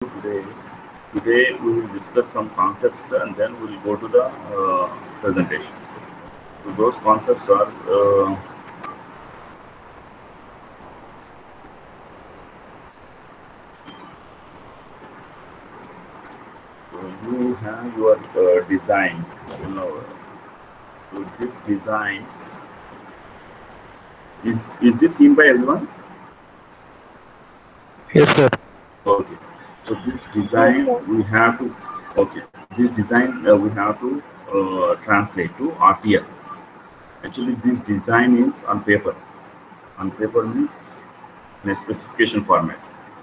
Today we will discuss some concepts and then we'll go to the presentation. So those concepts are you have your design. You know, so this design is this seen by everyone? Yes, sir. Okay. So this Yes, design sir. we have to okay. This design we have to translate to RTL. Actually, this design is on paper. On paper means in a specification format.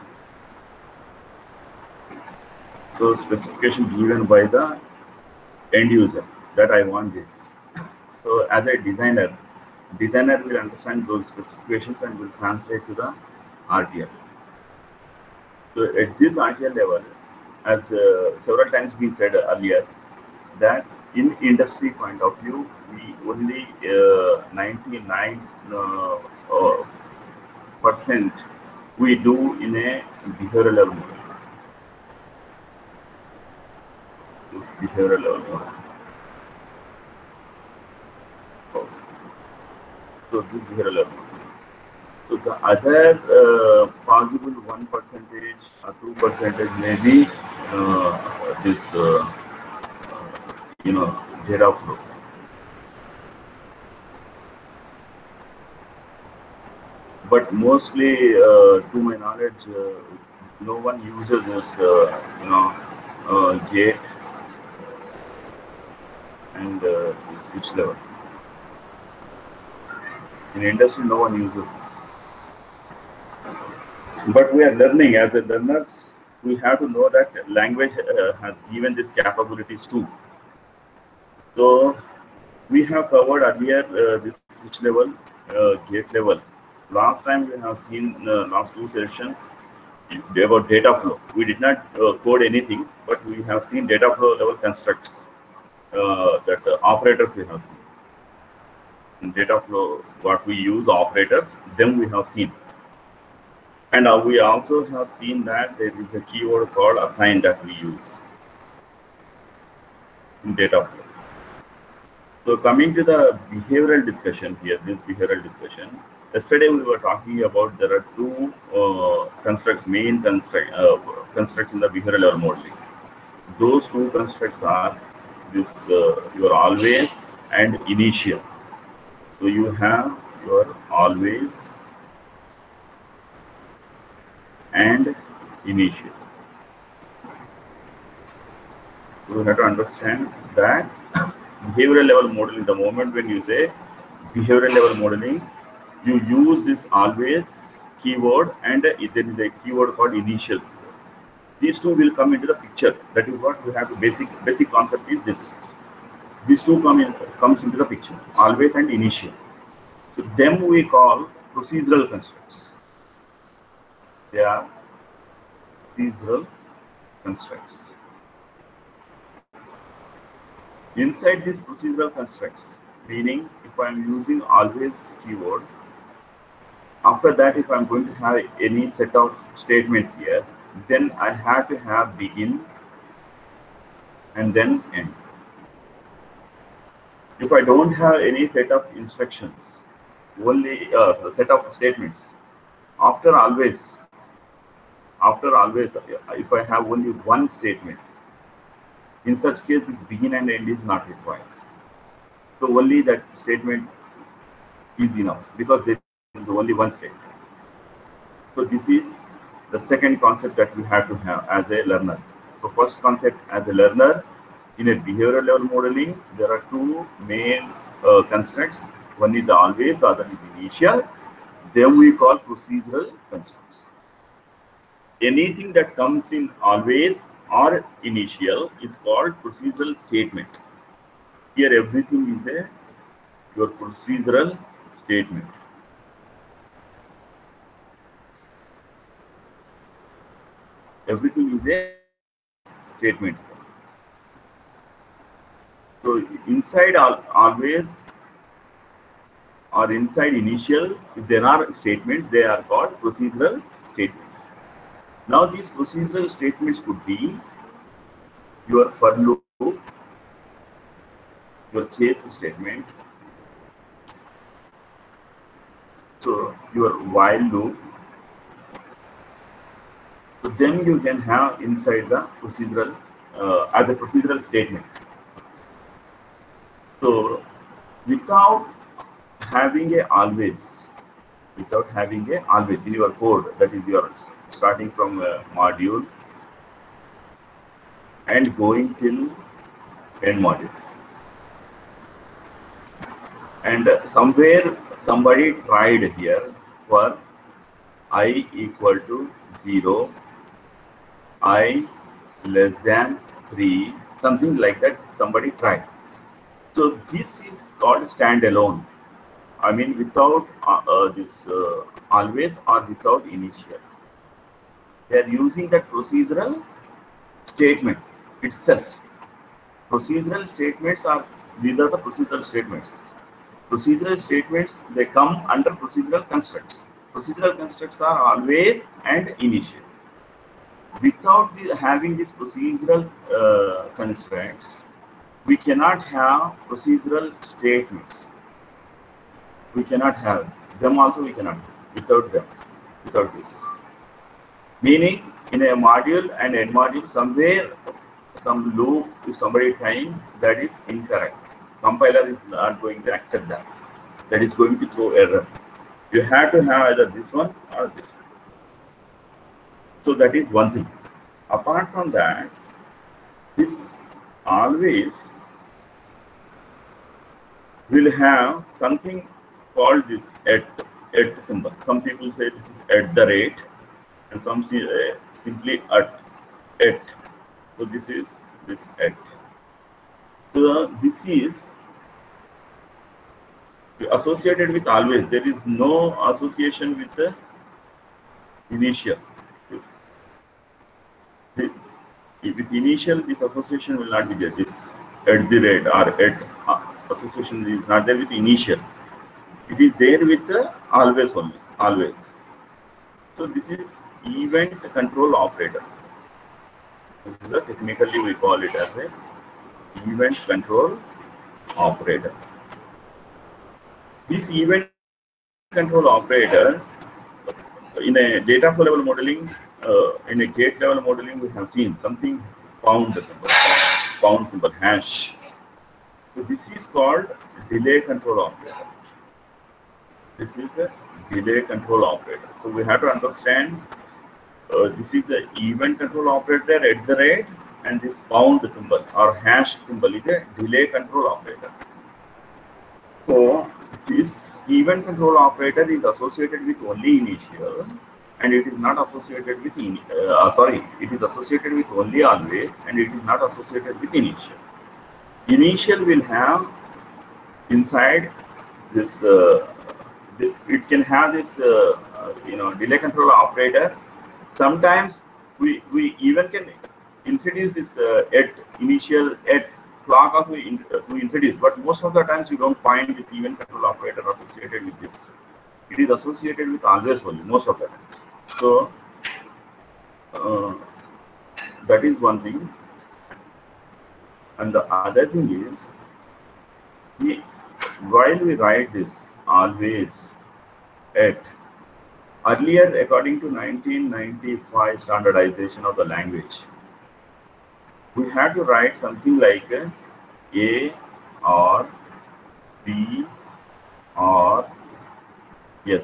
So specification given by the end user that I want this. So as a designer will understand those specifications and will translate to the RTL. So at this RTL level, as several times we said earlier, that in industry point of view, we only 99 percent we do in a behavioral level model. Behavioral level model. So this behavioral level model. So the other possible 1% or 2% may be this data flow. But mostly, to my knowledge, no one uses this gate and switch level. In industry, no one uses this. But we are learning as a learners. We have to know that language has given these capabilities too. So we have covered earlier this switch level, gate level. Last time we have seen last two sessions about data flow. We did not code anything, but we have seen data flow level constructs that operators we have seen. In data flow, what we use operators, them we have seen. And we also have seen that there is a keyword called assign that we use in data flow. So coming to the behavioral discussion here, this behavioral discussion. Yesterday we were talking about there are two main constructs in the behavioral level modeling. Those two constructs are this your always and initial. So you have your always and initial. So you have to understand that behavioral level modeling, the moment when you say behavioral level modeling, you use this always keyword and there is a keyword called initial. These two will come into the picture. That is what we have to basic concept is this. These two comes into the picture, always and initial. So them we call procedural constructs. They are procedural constructs. Inside these procedural constructs, meaning if I am using always keyword, after that if I am going to have any set of statements here, then I have to have begin and then end. If I don't have any set of instructions, only a set of statements, after always, if I have only one statement, in such case this begin and end is not required. So only that statement is enough because there is only one statement. So this is the second concept that we have to have as a learner. So first concept as a learner, in a behavioral level modeling, there are two main constructs. One is the always, the other is the initial. Them we call procedural constructs. Anything that comes in always or initial is called procedural statement. Here everything is your procedural statement. Everything is a statement. So inside always or inside initial, if there are statements, they are called procedural statements. Now these procedural statements could be your for loop, your case statement, so your while loop. So then you can have inside the procedural as a procedural statement. So without having a always, in your code, that is your starting from a module and going till end module. And somewhere somebody tried here for I equal to 0, I less than 3, something like that somebody tried. So this is called standalone. I mean without this always or without initial. They are using that procedural statement itself. Procedural statements are, these are the procedural statements. Procedural statements, they come under procedural constructs. Procedural constructs are always and initial. Without having these procedural constraints, we cannot have procedural statements. We cannot have them also. We cannot without them, without this. Meaning, in a module and end module, somewhere some loop is somebody trying, that is incorrect. Compiler is not going to accept that. That is going to throw error. You have to have either this one or this one. So that is one thing. Apart from that, this always will have something called this at symbol. Some people say this is at the rate, and some say simply at. So this is this at. So this is associated with always. There is no association with the initial. With initial, this association will not be there. This at the rate or at association is not there with initial. It is there with the always only. Always. So this is event control operator. Technically we call it as a event control operator. This event control operator, in a data flow level modeling, in a gate level modeling, we have seen something pound symbol, hash. So this is called delay control operator. This is a delay control operator. So we have to understand this is an event control operator at the rate, and this pound symbol or hash symbol is a delay control operator. So this event control operator is associated with only initial, and it is not associated with it is associated with only always, and it is not associated with initial. Initial will have inside this. It can have this delay control operator. Sometimes we even can introduce this at initial at clock also we introduce, but most of the times you don't find this event control operator associated with this. It is associated with always only most of the times. So that is one thing. And the other thing is, while we write this always at, earlier according to 1995 standardization of the language, we had to write something like A or B or yes.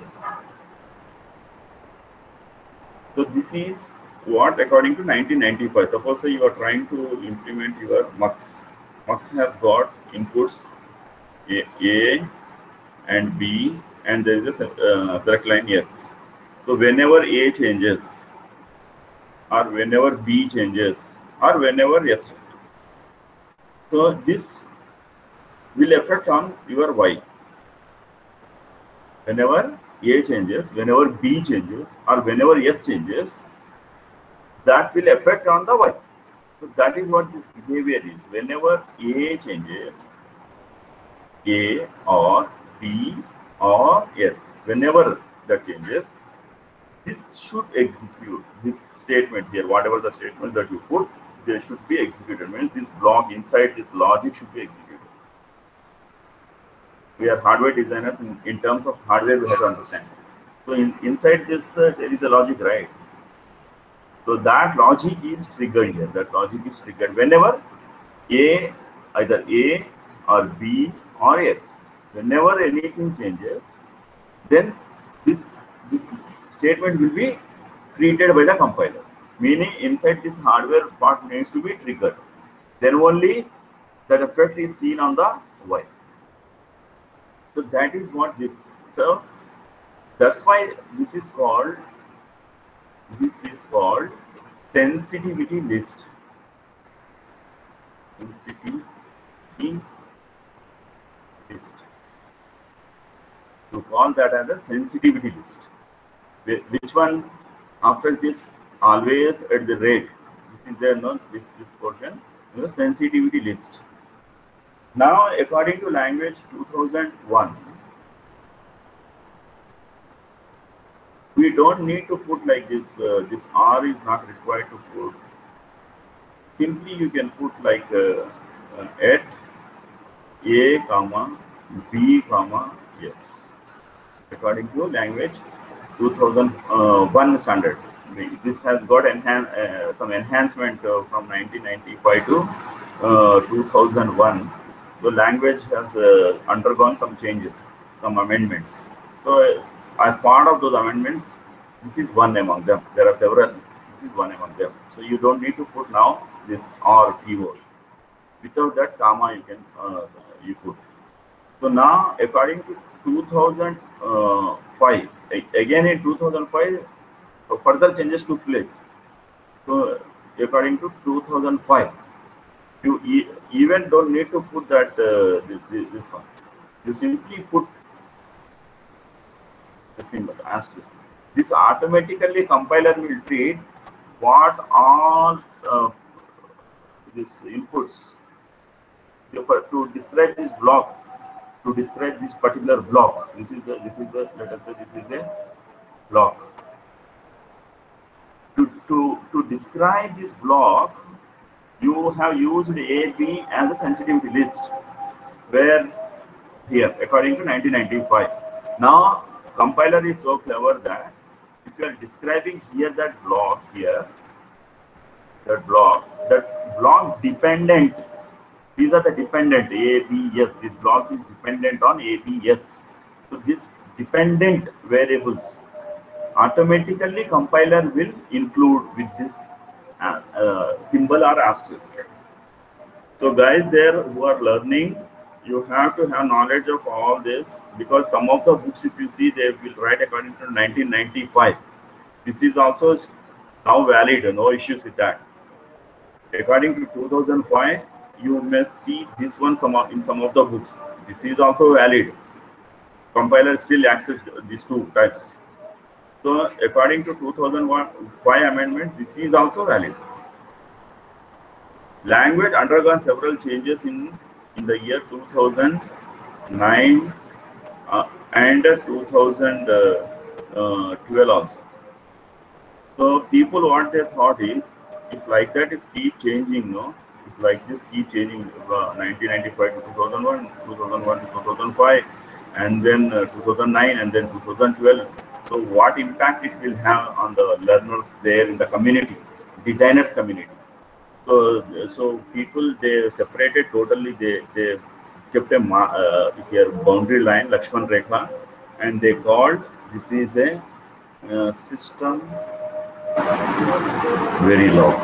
So this is what according to 1995. Suppose you are trying to implement your MUX. MUX has got inputs A and B, and there is a select line yes. So whenever A changes, or whenever B changes, or whenever yes changes, so this will affect on your Y. Whenever A changes, whenever B changes, or whenever yes changes, that will affect on the Y. So that is what this behavior is. Whenever A changes, A or B or yes, whenever that changes, this should execute this statement here. Whatever the statement that you put, they should be executed. Means this block inside this logic should be executed. We are hardware designers. In terms of hardware, we have to understand. So inside this, there is a logic, right? So that logic is triggered here. That logic is triggered whenever A, either A or B or S. Whenever anything changes, then this statement will be treated by the compiler. Meaning inside this hardware part needs to be triggered. Then only that effect is seen on the Y. So that is what this. So that's why this is called sensitivity list. Sensitivity list. To call that as a sensitivity list. Which one after this always at the rate? This is there, no? This portion is a sensitivity list. Now, according to language 2001, we don't need to put like this. This R is not required to put. Simply, you can put like at A, comma B, comma yes. According to language 2001 standards, this has got some enhancement from 1995 to 2001. The language has undergone some changes, some amendments. So, as part of those amendments, this is one among them. There are several. This is one among them. So, you don't need to put now this or keyword. Without that, comma you can you put. So now, according to 2005, again in 2005, further changes took place. So, according to 2005. You even don't need to put that this one. You simply put the symbol asterisk. This automatically compiler will treat what all these inputs to describe this block, to describe this particular block. This is the let us say this is a block. To describe this block, you have used A, B as a sensitivity list, where here, according to 1995. Now, compiler is so clever that if you are describing here that block here, that block dependent, these are the dependent A, B, S. This block is dependent on A, B, S. So, this dependent variables automatically compiler will include with this symbol or asterisk. So guys there who are learning, you have to have knowledge of all this, because some of the books, if you see, they will write according to 1995. This is also now valid, no issues with that. According to 2005, you may see this one in some of the books. This is also valid. Compiler still accepts these two types. So, according to 2005 amendment, this is also valid. Language undergone several changes in the year 2009 and 2012 also. So, people what they thought is, if like that, if keep changing, no, if like this keep changing, 1995 to 2001, 2001 to 2005, and then 2009, and then 2012. So what impact it will have on the learners there in the community, designers community. So people, they separated totally. They kept a here boundary line, Lakshman Rekha, and they called this is a system Verilog.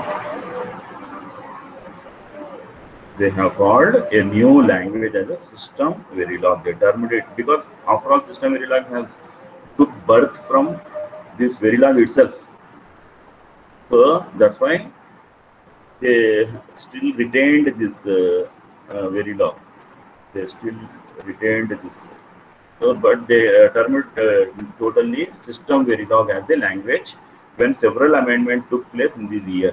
They have called a new language as a system Verilog. They termed it because after all, system Verilog has took birth from this Verilog itself. So that's why they still retained this Verilog. They still retained this. So, but they termed totally system Verilog as a language when several amendments took place in these years.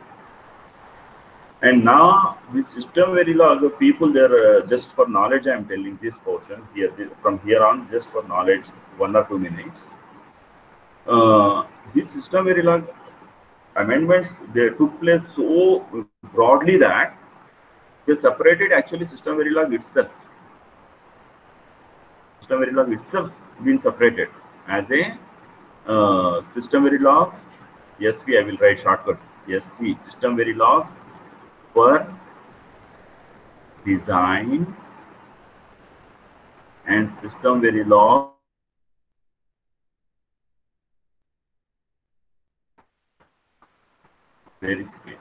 And now this system Verilog, the people there, just for knowledge, I am telling this portion here, from here on, just for knowledge, 1 or 2 minutes. this system Verilog amendments, they took place so broadly that they separated actually system Verilog itself. System Verilog itself been separated as a system Verilog. SV, I will write shortcut. SV, system Verilog for design and system Verilog verification.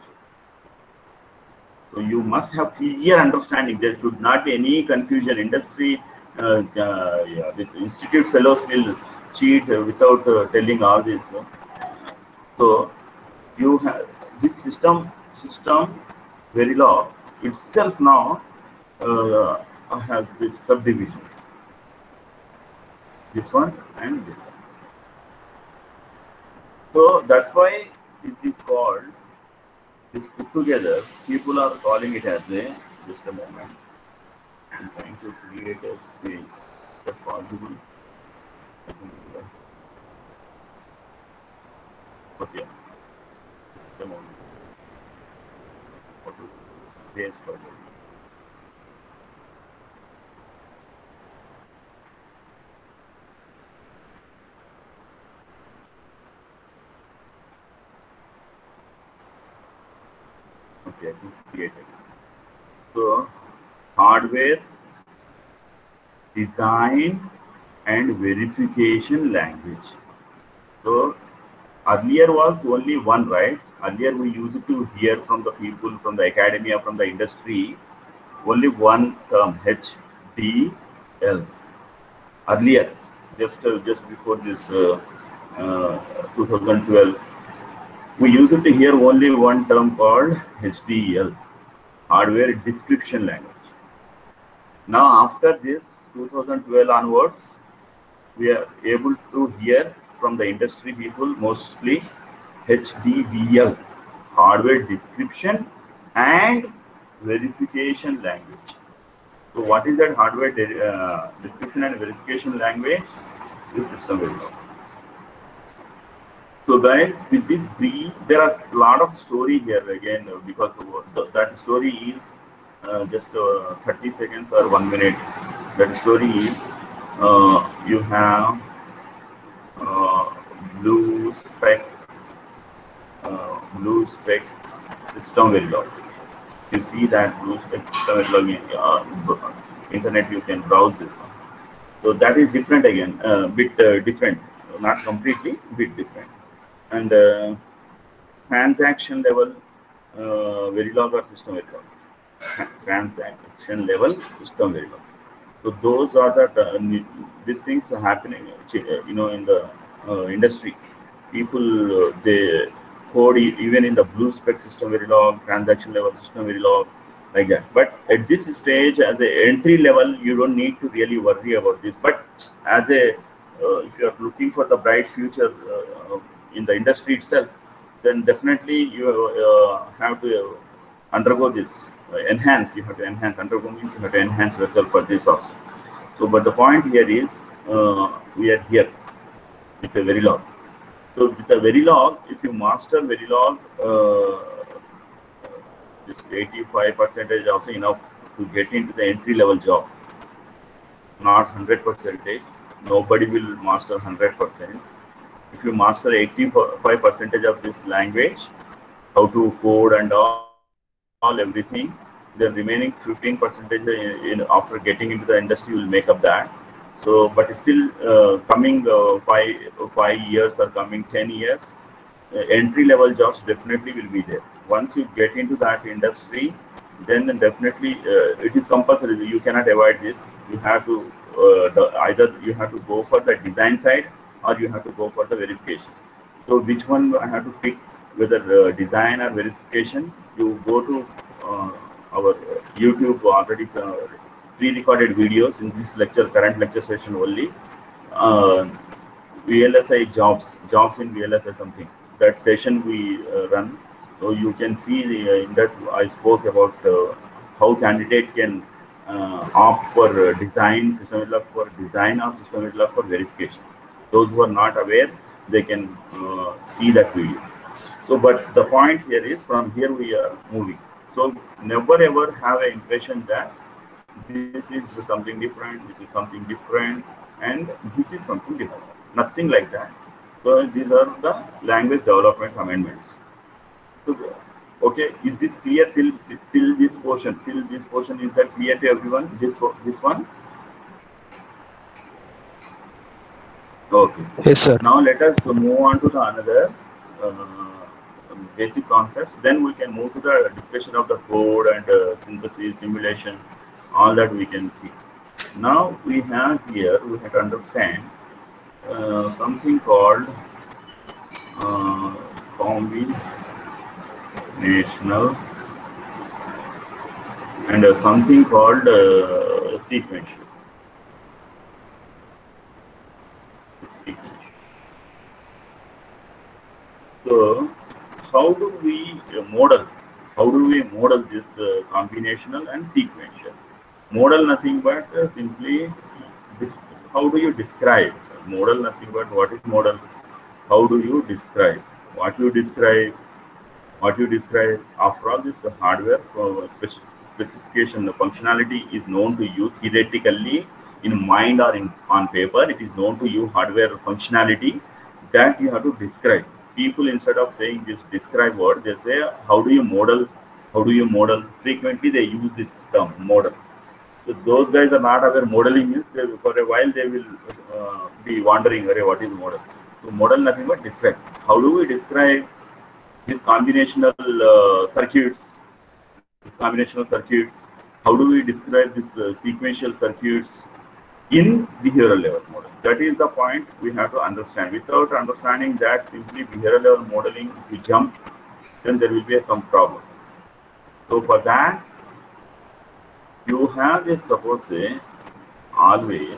So you must have clear understanding. There should not be any confusion. Industry, yeah, this institute fellows will cheat without telling all this. So you have this system Verilog itself now has this subdivisions. This one and this one. So that's why it is called, this put together, people are calling it as a, just a moment, I'm trying to create a space if possible. Okay, just a moment. What to space for that? Okay, I think created. So hardware, design and verification language. So earlier was only one, right? Earlier we used to hear from the people, from the academia, from the industry, only one term, HDL. Earlier, just before this 2012, we used to hear only one term called HDL, hardware description language. Now after this 2012 onwards, we are able to hear from the industry people mostly HDVL, hardware description and verification language. So what is that hardware description and verification language? This system Verilog. So guys, with this brief, there are a lot of story here again because that story is just 30 seconds or 1 minute. That story is you have blue spec system Verilog. You see that blue spec system Verilog internet, you can browse this one. So that is different again, bit different, not completely, bit different. And transaction level Verilog or system Verilog. Transaction level system Verilog. So those are the these things are happening, in the industry. People they code even in the blue spec system Verilog, transaction level system Verilog, like that. But at this stage, as an entry level, you don't need to really worry about this. But as a if you are looking for the bright future in the industry itself, then definitely you have to undergo this. Enhance, you have to enhance. Undergo means you have to enhance yourself for this also. So, but the point here is we are here with a Verilog. So, with a Verilog, if you master Verilog, this 85% is also enough to get into the entry level job. Not 100%. Nobody will master 100%. If you master 85% of this language, how to code and all everything, the remaining 15% after getting into the industry will make up that. So, but still coming 5 years or coming 10 years, entry level jobs definitely will be there. Once you get into that industry, then definitely it is compulsory. You cannot avoid this. You have to either you have to go for the design side or you have to go for the verification. So which one I have to pick, whether design or verification? You go to our YouTube already pre-recorded videos in this lecture, current lecture session only. VLSI jobs in VLSI something. That session we run. So you can see in that I spoke about how candidate can opt for design system Verilog for design or system Verilog for verification. Those who are not aware, they can see that video. So, but the point here is from here we are moving. So, never ever have an impression that this is something different, this is something different, and this is something different. Nothing like that. So, these are the language development amendments. So, okay, is this clear till this portion? Till this portion, is that clear to everyone? This one. Okay. Yes, sir. Now let us move on to the another basic concepts. Then we can move to the discussion of the code and synthesis, simulation, all that we can see. Now we have here, we have to understand something called combinational and something called sequential. So, how do we model? How do we model this combinational and sequential? Model nothing but simply this. How do you describe? Model nothing but what is model? How do you describe? What you describe? What you describe? After all, this hardware specification, the functionality is known to you theoretically in mind or on paper. It is known to you hardware functionality that you have to describe. People, instead of saying this describe word, they say how do you model? How do you model? Frequently they use this term model. So those guys are not aware modeling is. For a while they will be wondering, what is model? So model nothing but describe. How do we describe these combinational circuits? Combinational circuits. How do we describe this sequential circuits in behavioral level model? That is the point we have to understand. Without understanding that, simply behavioral level modeling, if you jump, then there will be some problem. So for that, you have this, suppose say, always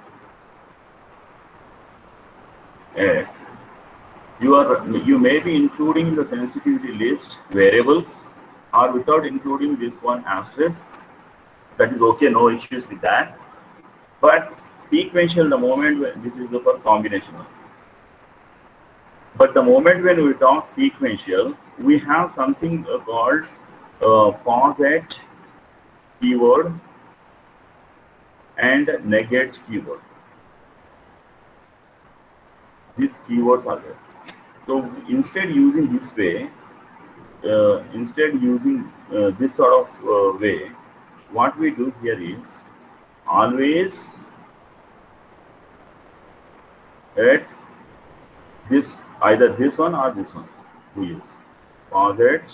you may be including in the sensitivity list variables, or without including this one asterisk. That is okay, no issues with that. But sequential, the moment when this is the for combinational. But the moment when we talk sequential, we have something called poset keyword and negate keyword. These keywords are there. So instead using this way, instead using this sort of way, what we do here is always at this, either this one or this one we use poset.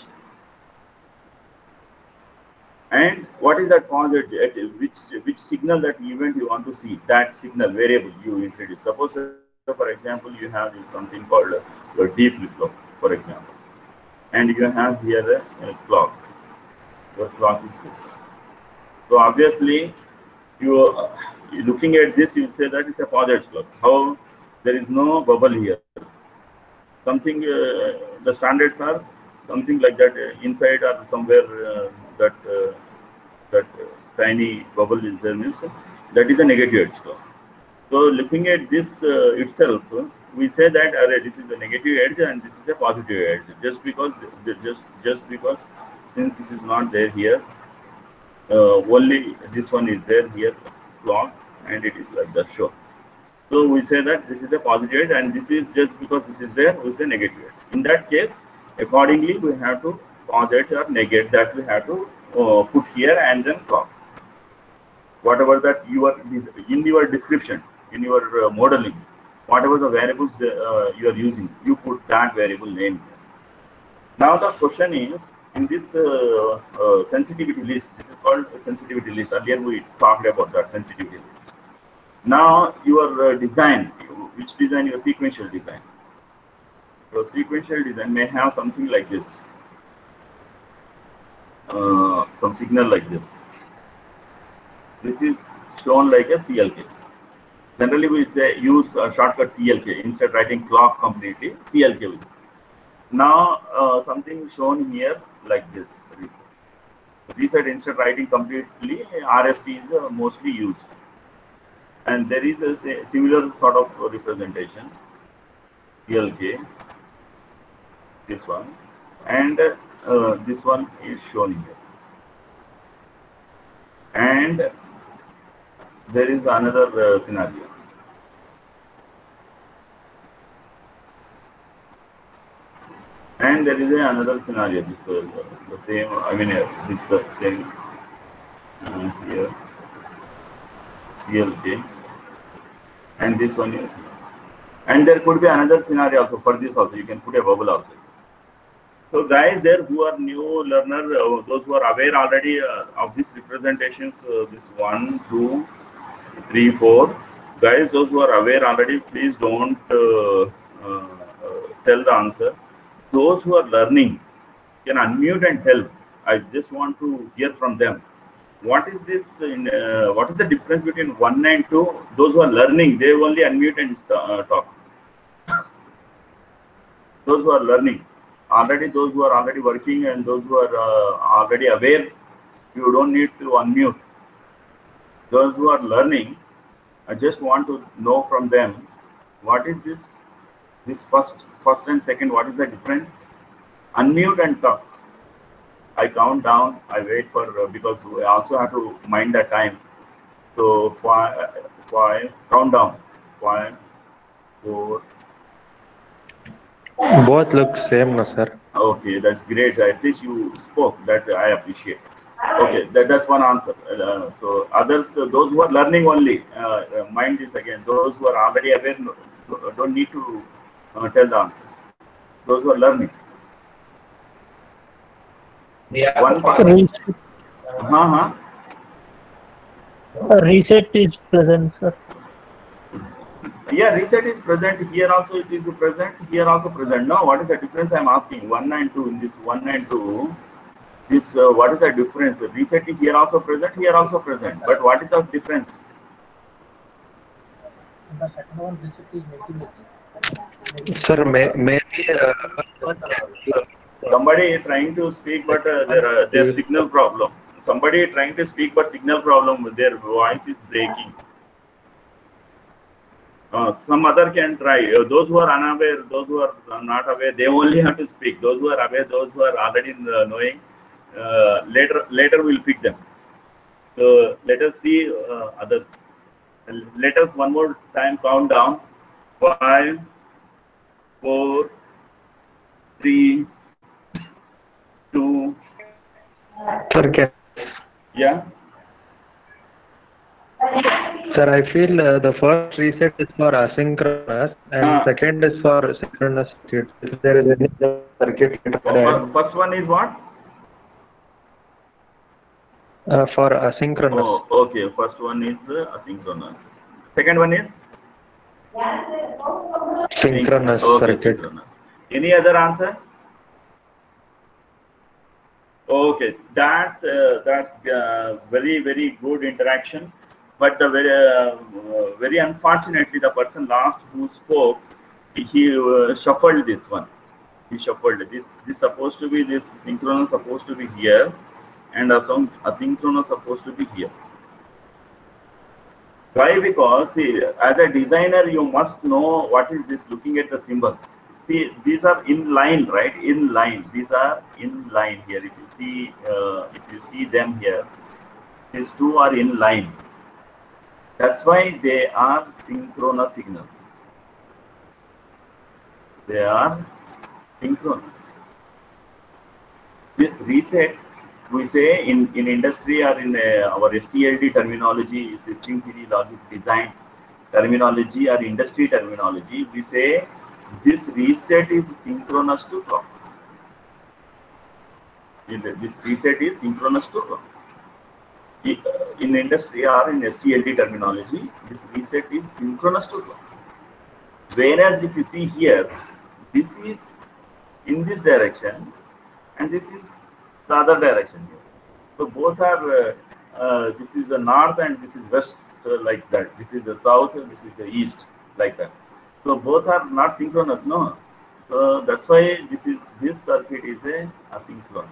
And what is that poset? At which signal, that event you want to see, that signal variable you introduce. Suppose for example you have this something called a D flip-flop, for example, and you have here a clock. Your clock is this. So obviously you looking at this, you will say that it's a poset clock. How? There is no bubble here. Something the standards are something like that inside or somewhere that tiny bubble is there, means that is a negative edge clock. So looking at this itself, we say that this is a negative edge and this is a positive edge. Just because since this is not there here, only this one is there here, clock, and it is like that. Sure. So we say that this is a positive edge, and this is just because this is there, we say negative edge. In that case, accordingly, we have to poset or negate that. We have to put here and then clock. Whatever that you are in your description, in your modeling, whatever the variables you are using, you put that variable name here. Now the question is, in this sensitivity list, this is called a sensitivity list. Earlier we talked about that sensitivity list. Now your design, which design? Your sequential design. Your sequential design may have something like this, some signal like this. This is shown like a CLK. Generally, we say use a shortcut CLK instead of writing clock completely. CLK. Now something shown here like this. Reset instead of writing completely, RST is mostly used, and there is a similar sort of representation CLK. this one, and this one is shown here. And there is another scenario. And there is another scenario. This the same. I mean, this the same here. CLJ, and this one is. And there could be another scenario also for this also. You can put a bubble also. So guys, there who are new learner, those who are aware already of these representations, this 1, 2, 3, 4. Guys, those who are aware already, please don't tell the answer. Those who are learning can unmute and help. I just want to hear from them. What is this? What is the difference between 1 and 2? Those who are learning, they only unmute and talk. Those who are learning, already those who are already working and those who are already aware, you don't need to unmute. Those who are learning, I just want to know from them, what is this? This first and second, what is the difference? Unmute and talk. I count down. I wait for because we also have to mind the time. So 5, count down. 5, 4. Both look same, no, sir. Okay, that's great. At least you spoke. That I appreciate. Okay, that's one answer. So others, those who are learning only, mind this again. Those who are already aware don't need to tell the answer. Those who are learning. Yeah. One part. Reset is present, sir. Yeah, reset is present. Here also it is present. Here also present. Now, what is the difference? I am asking. 1 and 2. In this 1 and 2, this what is the difference? Reset is here also present. Here also present. But what is the difference? The second one, reset is making it. Sir, maybe Somebody is trying to speak, but their signal problem. Somebody is trying to speak, but signal problem. Their voice is breaking. Some other can try. Those who are unaware, those who are not aware, they only have to speak. Those who are aware, those who are already knowing, later we'll pick them. So let us see others. Let us one more time count down. 5, 4, 3, 2. sir, Yeah. Sir, I feel the first reset is for asynchronous and second is for synchronous circuit. If there is any circuit, First one is what? for asynchronous. Oh, okay. First one is asynchronous. Second one is Synchronous okay, circuit. synchronous. Any other answer? Okay, that's very good interaction. But the very unfortunately, the person last who spoke, he shuffled this one. He shuffled this. This supposed to be this synchronous supposed to be here, and asynchronous supposed to be here. Why? Because see, as a designer, you must know what is this. Looking at the symbols, see these are in line, right? In line. These are in line here. If you see them here, these two are in line. That's why they are synchronous signals. They are synchronous. This reset, we say in industry or in our STLD terminology, switching theory logic design terminology or industry terminology, we say this reset is synchronous to clock. This reset is synchronous to clock. In industry or in STLD terminology, this reset is synchronous to clock. Whereas if you see here, this is in this direction and this is the other direction here. So both are, this is the north and this is west, like that. This is the south and this is the east, like that. So both are not synchronous, no? So that's why this circuit is a asynchronous.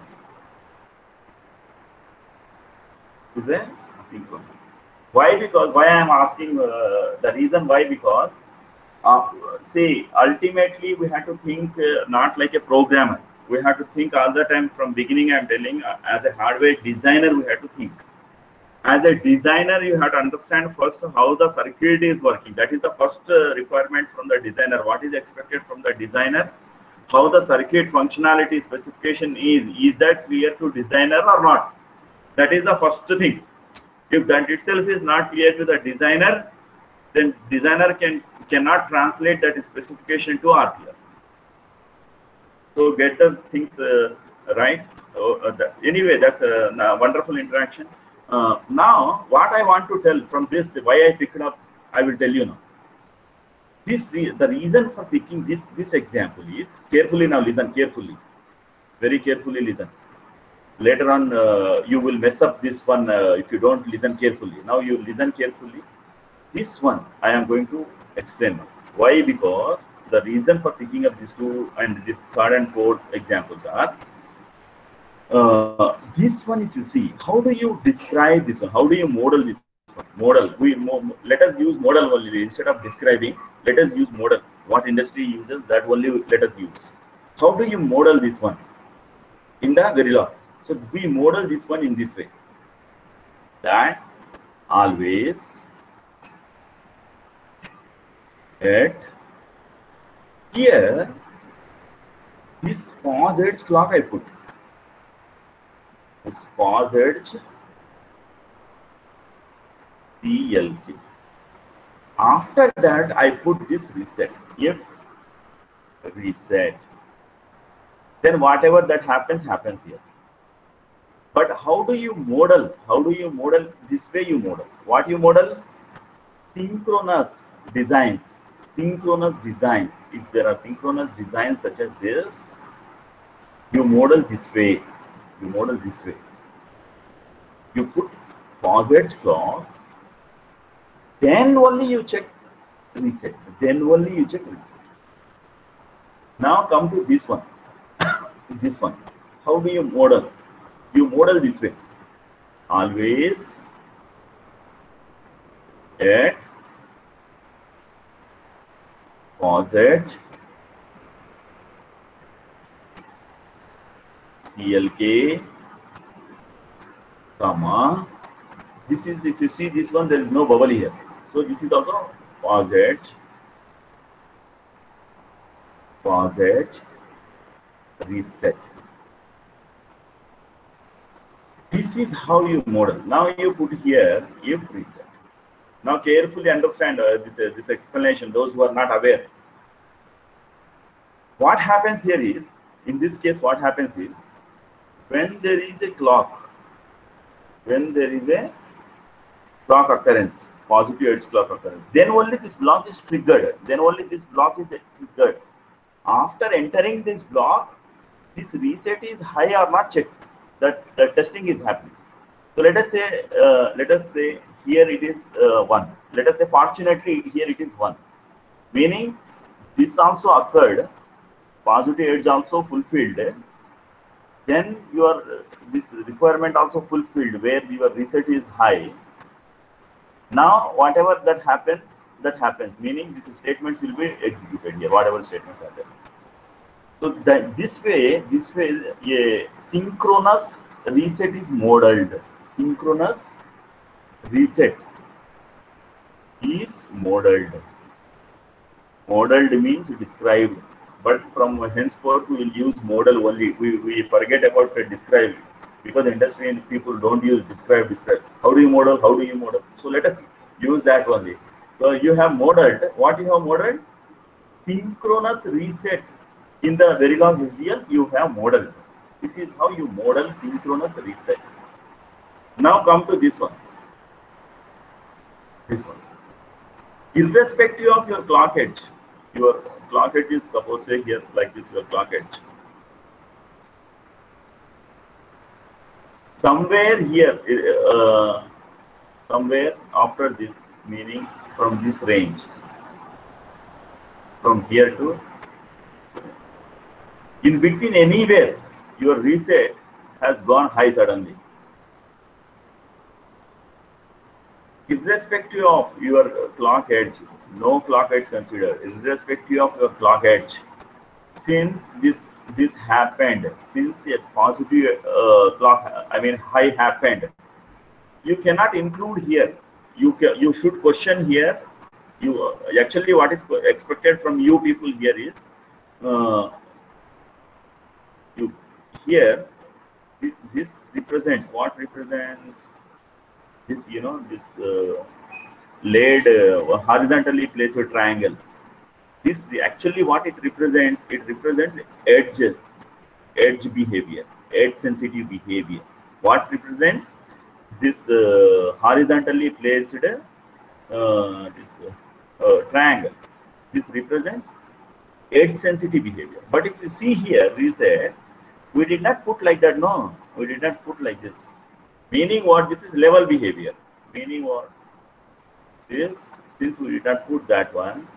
Is a asynchronous. Why? Because why I am asking the reason why, because say ultimately we have to think not like a programmer. We have to think all the time from beginning. I'm telling as a hardware designer, we have to think. As a designer, you have to understand first how the circuit is working. That is the first requirement from the designer. What is expected from the designer? How the circuit functionality specification is that clear to designer or not? That is the first thing. If that itself is not clear to the designer, then designer cannot translate that specification to RTL. So get the things right. Anyway, that's a wonderful interaction. Now, what I want to tell from this, why I picked up, I will tell you now. The reason for picking this example is, carefully now listen carefully, very carefully listen. Later on, you will mess up this one if you don't listen carefully. Now you listen carefully. This one I am going to explain now. Why? Because the reason for picking up these two and this third and fourth examples are, this one, if you see, how do you describe this one? How do you model this one? Model. Let us use model only instead of describing. Let us use model. What industry uses, that only let us use. How do you model this one? In the Verilog. So we model this one in this way. That always at here this pause edge clock I put. This pause edge CLK. After that, I put this reset. If reset, then whatever that happens here. But how do you model? How do you model? This way you model. What you model? Synchronous designs. Synchronous designs. If there are synchronous designs such as this, you model this way. You model this way. You put pause edge clock. Then only you check reset. Then only you check reset. Now come to this one. This one. How do you model? You model this way. Always at pause edge CLK, comma. This is, if you see this one, there is no bubble here. So this is also pause edge, reset. This is how you model. Now you put here if reset. Now carefully understand this explanation, those who are not aware. What happens here is, in this case, what happens is, when there is a clock, occurrence, positive edge clock occurrence, then only this block is triggered. After entering this block, this reset is high or not checked. That testing is happening. So let us say here it is 1. Let us say fortunately here it is 1. Meaning this also occurred, positive edge also fulfilled. Then this requirement also fulfilled where your reset is high. Now whatever that happens, meaning these statements will be executed here, whatever statements are there. So that this way, a synchronous reset is modeled. Synchronous reset is modeled. Modeled means described, but from henceforth we will use model only. We forget about describe, because industry and people don't use describe. How do you model? So let us use that only. So you have modeled. What you have modeled? Synchronous reset. In the Verilog HDL, you have modeled. This is how you model synchronous reset. Now come to this one. Irrespective of your clock edge is suppose say here like this, your clock edge. Somewhere here, somewhere after this, meaning from this range, from here to in between, anywhere your reset has gone high suddenly. If irrespective of your clock edge, no clock edge considered, irrespective of your clock edge, since this happened, since a positive high happened, you cannot include here. You should question here. You actually what is expected from you people here is you here this represents what represents this, you know, this laid horizontally placed triangle. This actually what it represents edge behavior, edge sensitive behavior. What represents this horizontally placed triangle? This represents edge sensitive behavior. But if you see here, we say we did not put like that. No, we did not put like this. Meaning what? This is level behavior. Meaning what? This, since we did not put that one,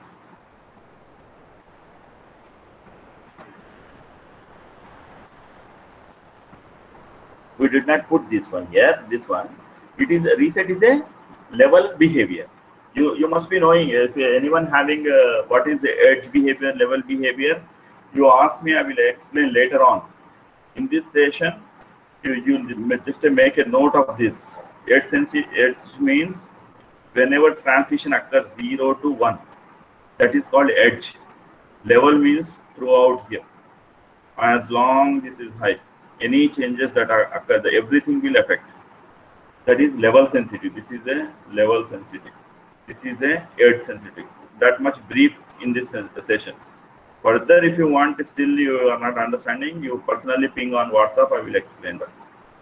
we did not put this one here. This one, it is reset is a level behavior. You must be knowing, if anyone having what is the edge behavior, level behavior, you ask me, I will explain later on. In this session, you just make a note of this. Edge means whenever transition occurs 0 to 1, that is called edge. Level means throughout here. As long this is high, any changes that occur, everything will affect. That is level sensitive. This is a level sensitive. This is a edge sensitive. That much brief in this session. Further, if you want, still you are not understanding, you personally ping on WhatsApp, I will explain that.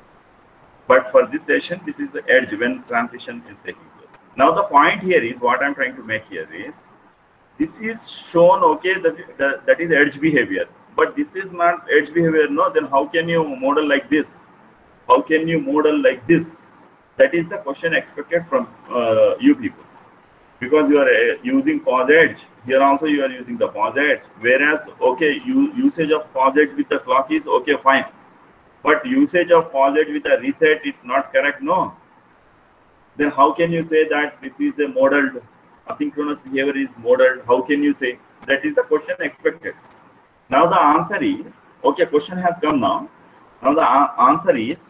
But for this session, this is the edge when transition is taking place. Now the point here is, what I'm trying to make here is, this is shown, okay, that is edge behavior. But this is not edge behavior, no, then how can you model like this? How can you model like this? That is the question expected from you people. Because you are using pause edge, here also you are using the pause edge. Whereas, okay, usage of pause edge with the clock is okay, fine. But usage of pause edge with a reset, it's not correct, no. Then how can you say that this is a modeled, asynchronous behavior is modeled? How can you say? That is the question expected. Now the answer is, okay, question has come now. Now the answer is,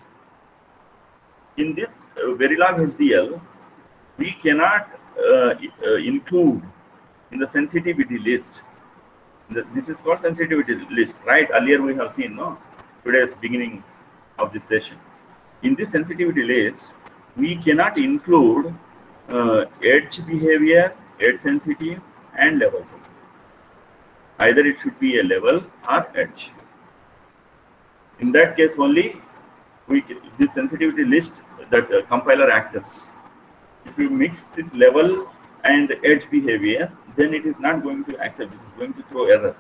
in this Verilog HDL, we cannot include in the sensitivity list. This is called sensitivity list, right? Earlier we have seen, no? Today's beginning of this session. In this sensitivity list, we cannot include edge behavior, edge sensitive, and level sensitive. Either it should be a level or edge. In that case only, this sensitivity list that compiler accepts. If you mix this level and edge behavior, then it is not going to accept. This is going to throw error.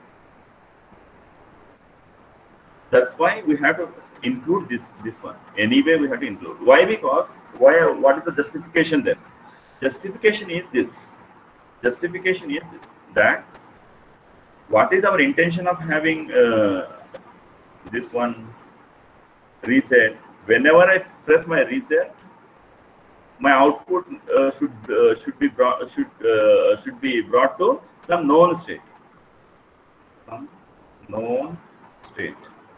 That's why we have to include this one. Anyway, we have to include. Why? Because what is the justification there? Justification is this. Justification is this. That what is our intention of having this one reset? Whenever I press my reset, my output should be brought to some known state. Some known state.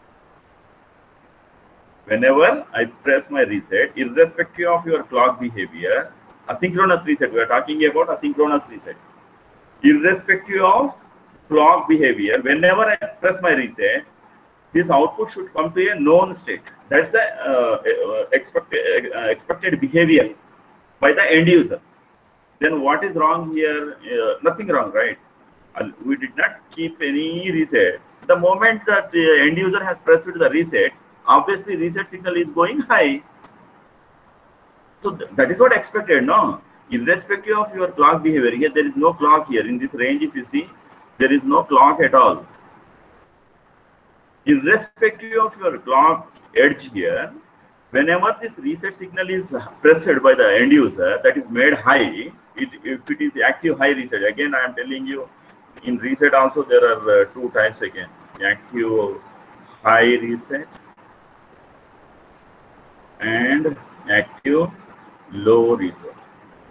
Whenever I press my reset, irrespective of your clock behavior, asynchronous reset, we are talking about asynchronous reset. Irrespective of clock behavior, whenever I press my reset, this output should come to a known state. That's the expected behavior by the end user. Then what is wrong here? Nothing wrong, right? We did not keep any reset. The moment that the end user has pressed the reset, obviously reset signal is going high. So that is what expected, no? Irrespective of your clock behavior, here there is no clock here. In this range, if you see, there is no clock at all. Irrespective of your clock edge here, whenever this reset signal is pressed by the end user, that is made high, if it is active high reset, again I am telling you, in reset also there are two types again, active high reset and active low reset.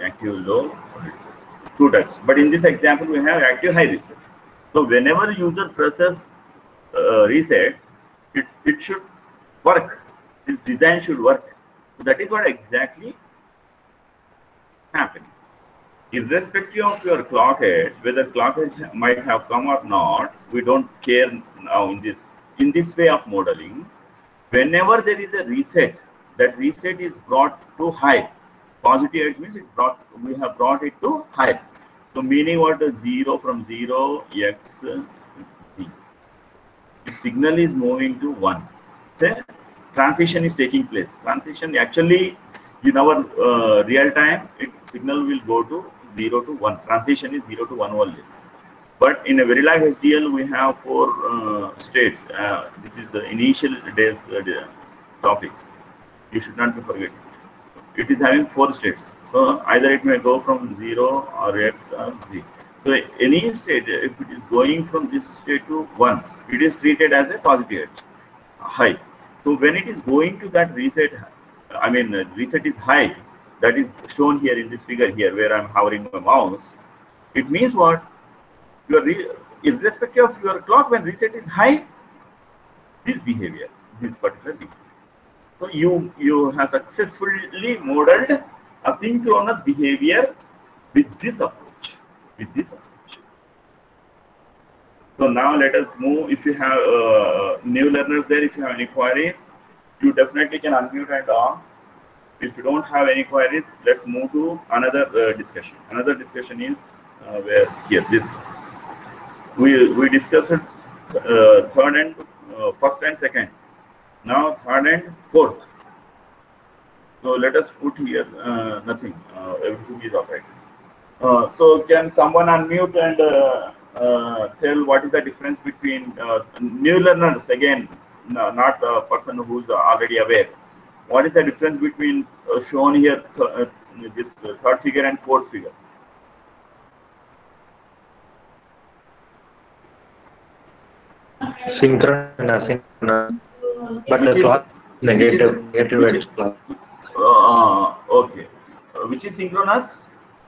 active low reset. Two types. But in this example, we have active high reset. So whenever user presses reset, it should work. This design should work. So that is what exactly happening. Irrespective of your clock edge, whether clock edge might have come or not, we don't care now in this way of modeling. Whenever there is a reset, that reset is brought to high. Positive edge means we have brought it to high. So meaning what? 0 from 0 x z. If signal is moving to 1, say transition is taking place. Transition actually in our real time, signal will go to 0 to 1. Transition is 0 to 1 only. But in a Verilog HDL, we have 4 states. This is the initial days topic. You should not be forgetting. It is having 4 states. So either it may go from 0 or x or z. So any state, if it is going from this state to 1, it is treated as a positive edge, high. So when it is going to that reset, reset is high. That is shown here in this figure here, where I'm hovering my mouse. It means what? Irrespective of your clock, when reset is high, this behavior, this particular behavior. So you have successfully modeled asynchronous behavior with this approach. So now let us move. If you have new learners there, if you have any queries, you definitely can unmute and ask. If you don't have any queries, let's move to another discussion. Another discussion is where here this we discussed third and first and second. Now third and fourth. So let us put here nothing. Everything is alright. So can someone unmute and tell what is the difference between new learners again, not a person who's already aware. What is the difference between shown here this third figure and fourth figure? Synchronous and asynchronous. But the clock negative edge clock. Okay. Which is synchronous?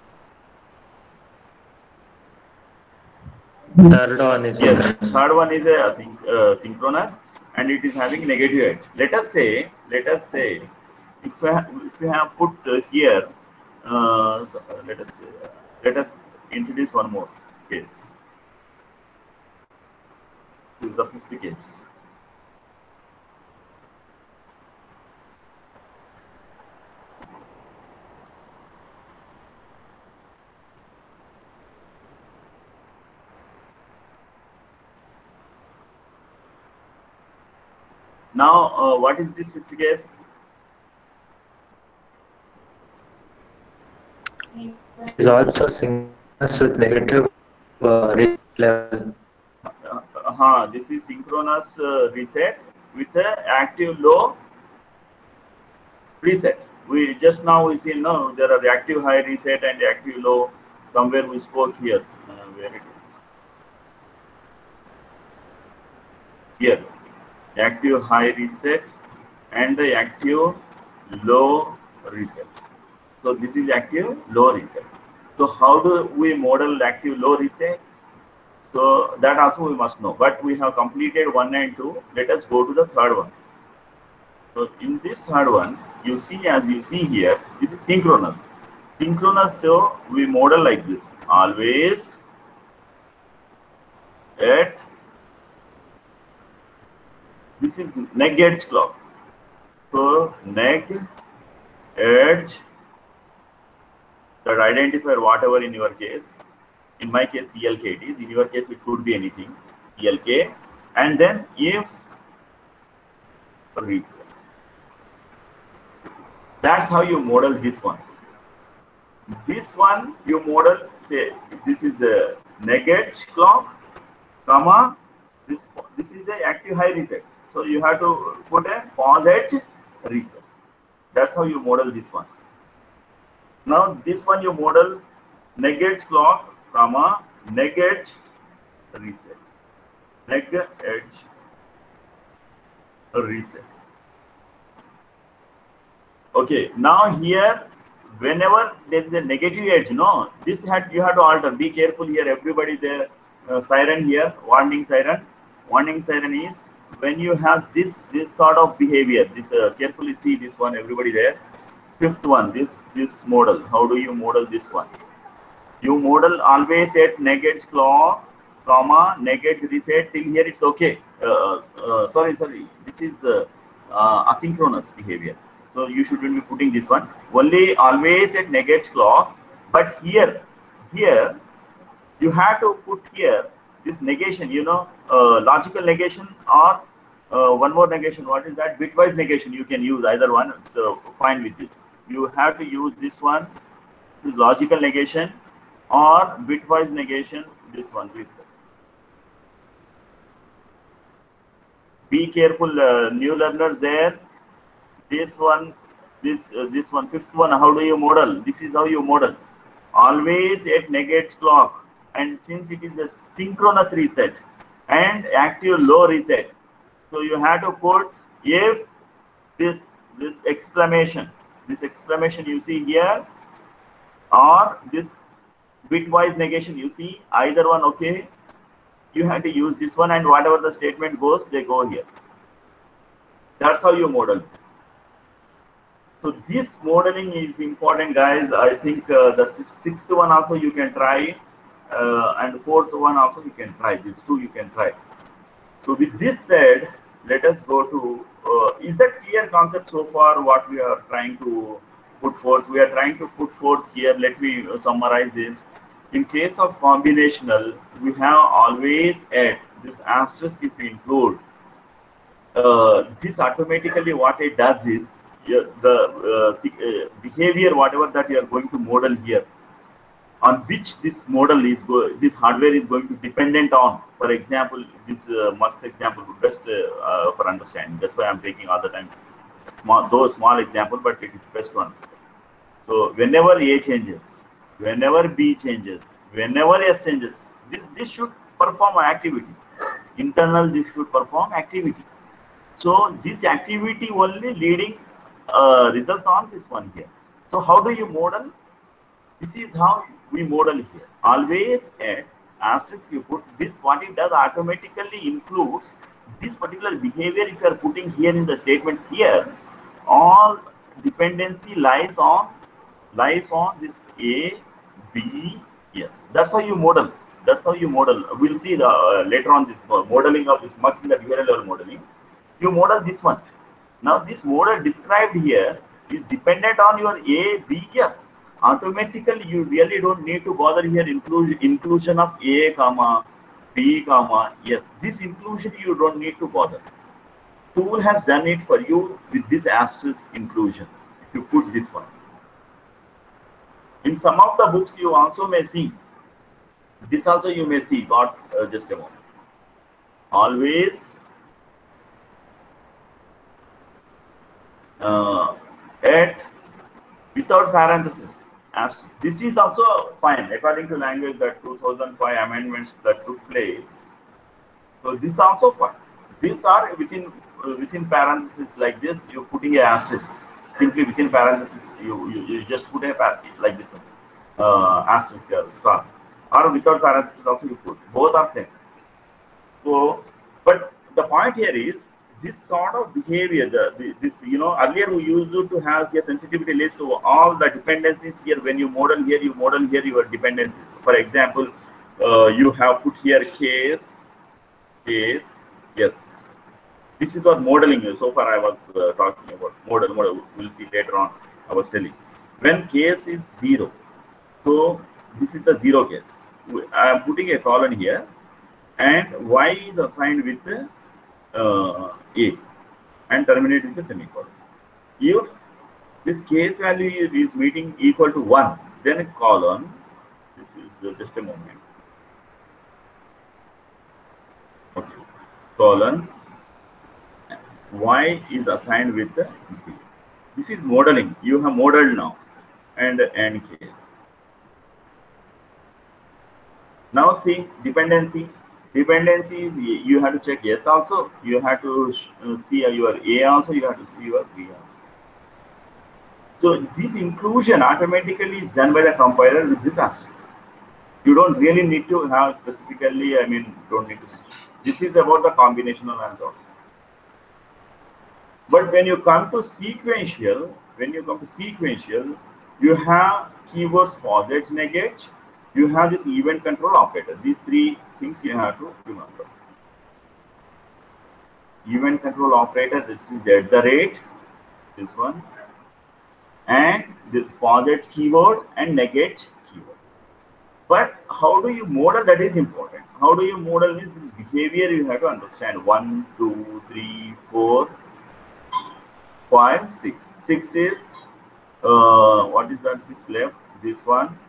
Third one is yes. Third one is a synchronous, and it is having negative edge. Let us say, if we have put here, so let us introduce one more case. This is the fifth case. Now, what is this fifth case? Is also synchronous with negative reset level. This is synchronous reset with the active low reset. We just now we see no, there are the active high reset and the active low. Somewhere we spoke here. Where it is? Here. Active high reset and the active low reset. So this is active low reset. So how do we model active low reset? So that also we must know. But we have completed 1 and 2. Let us go to the third one. So in this third one, you see, as you see here, this is synchronous. Synchronous, so we model like this. Always at this is neg edge clock. So neg edge, that identifier whatever in your case. In my case, CLK it is. In your case, it could be anything. CLK, and then if reset. That's how you model this one. This one you model. Say this is the neg edge clock, comma this is the active high reset. So you have to put a pause edge reset. That's how you model this one. Now this one you model neg edge clock, comma neg edge reset. Neg edge reset. Okay, now here whenever there is a negative edge, no, this you have to alter. Be careful here, everybody. There, siren here, warning siren. Warning siren is when you have this sort of behavior. This carefully see this one, everybody there. Fifth one, this model. How do you model this one? You model always at negate clock, comma, negate reset. Till here it's okay. Sorry. This is asynchronous behavior. So you shouldn't be putting this one. Only always at negates clock. But here you have to put here this negation. Logical negation or one more negation. What is that? Bitwise negation. You can use either one. So fine with this. You have to use this one. This is logical negation or bitwise negation. This one, please. Be careful, new learners there. This one, this one, fifth one. How do you model? This is how you model. Always at negate clock, and since it is a synchronous reset and active low reset, so you have to put if this exclamation you see here, or this bitwise negation you see, either one okay. You have to use this one, and whatever the statement goes, they go here. That's how you model. So this modeling is important, guys. I think the sixth one also you can try, and fourth one also you can try. These two you can try. So with this said, let us go to, is that clear concept so far what we are trying to put forth? We are trying to put forth here, let me summarize this. In case of combinational, we have always add this asterisk if we include. This automatically what it does is, the behavior whatever that you are going to model here, on which this model is this hardware is going to dependent on. For example, this Mux example best for understanding. That's why I'm taking all the time small example, but it is best one. So whenever A changes, whenever B changes, whenever S changes, this should perform an activity. Internal, this should perform activity. So this activity only leading results on this one here. So how do you model? This is how we model here. Always at asterisk you put this. What it does automatically includes this particular behavior. If you are putting here in the statements here, all dependency lies on this A, B, yes. That's how you model. That's how you model. We'll see the later on this modeling of this Mux in the dual level modeling. You model this one. Now this model described here is dependent on your A, B, yes. Automatically you really don't need to bother here inclusion of A, comma, B, comma, yes. This inclusion you don't need to bother. Tool has done it for you with this asterisk inclusion. If you put this one. In some of the books you also may see, this also you may see, but just a moment. Always at without parenthesis asterisk. This is also fine according to language that 2005 amendments that took place. So this is also fine. These are within parenthesis like this. You're putting a asterisk. Simply within parenthesis, you just put a like this one, asterisk star, or without parenthesis also you put. Both are same. So, but the point here is this sort of behavior. This earlier we used to have a sensitivity list to all the dependencies here. When you model here, your dependencies. For example, you have put here case, yes. This is what modeling is. So far I was talking about model. We'll see later on. I was telling when case is 0. So this is the 0 case. I am putting a colon here, and Y is assigned with A and terminate with a semicolon. If this case value is meeting equal to 1, then a colon. This is just a moment. Okay. Colon. Y is assigned with the B. This is modeling. You have modeled now, and end case. Now see dependency. Dependencies you have to check yes also. You have to see your A also. You have to see your B also. So this inclusion automatically is done by the compiler with this asterisk. You don't really need to have specifically, I mean, don't need to. This is about the combinational and all. But when you come to sequential, you have keywords posits, negate, you have this event control operator. These three things you have to remember. Event control operator, this is at the rate, this one, and this posit keyword and negate keyword. But how do you model? That is important. How do you model this behavior? You have to understand. 1, 2, 3, 4, 5, 6. 6 is what is that? 6 left. This one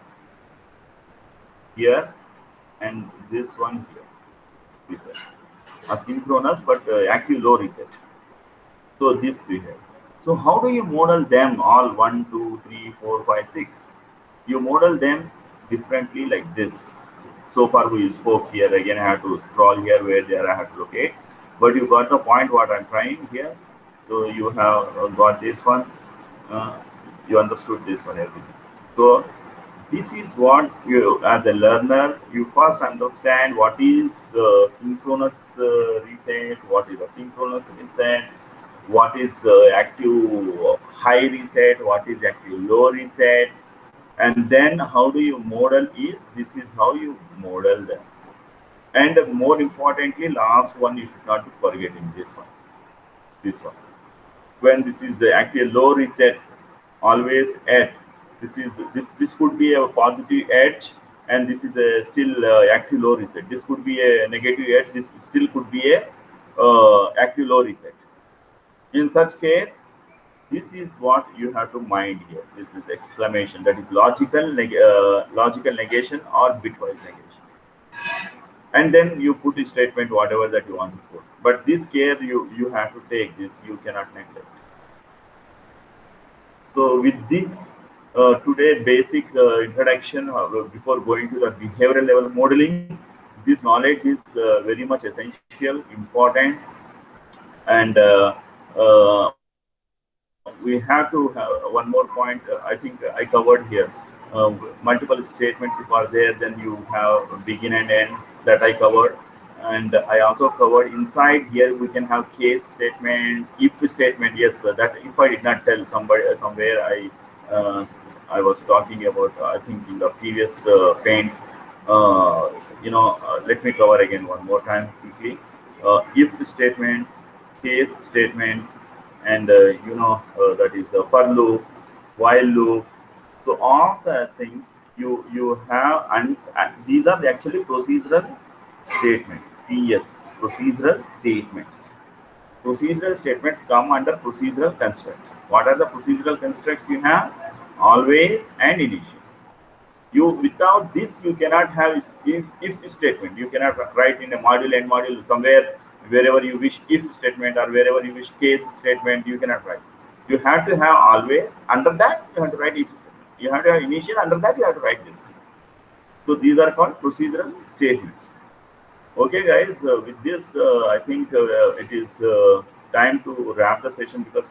here and this one here. Reset. Asynchronous but active low reset. So this behavior. So how do you model them all? 1, 2, 3, 4, 5, 6. You model them differently like this. So far we spoke here. Again, I have to scroll here where there I have to locate. But you got the point what I'm trying here. So you have got this one. You understood this one, everything. So this is what you, as a learner, you first understand what is synchronous reset, what is asynchronous reset, what is active high reset, what is active low reset, and then how do you model is, this is how you model them. And more importantly, last one you should not be forgetting this one. When this is the active low reset, always at, this could be a positive edge, and this is a still active low reset. This could be a negative edge, this still could be a active low reset. In such case, this is what you have to mind here. This is exclamation, that is logical negation or bitwise negation. And then you put a statement, whatever that you want to put. But this care you have to take, this you cannot neglect. So with this today basic introduction before going to the behavioral level modeling, this knowledge is very much essential, important, and we have to have one more point. I think I covered here. Multiple statements if are there, then you have begin and end, that I covered. And I also covered inside here we can have case statement, if statement. Yes, that if I did not tell somebody somewhere, I was talking about, I think in the previous paint. Let me cover again one more time quickly. If statement, case statement, and that is the for loop, while loop. So all the things you have, and these are actually procedural statements. PS, procedural statements. Procedural statements come under procedural constructs. What are the procedural constructs you have? Always and initial. Without this you cannot have if statement. You cannot write in a module and module somewhere, wherever you wish if statement, or wherever you wish case statement, you cannot write. You have to have always, under that you have to write if statement. You have to have initial, under that you have to write this. So these are called procedural statements. Okay guys, with this I think it is time to wrap the session, because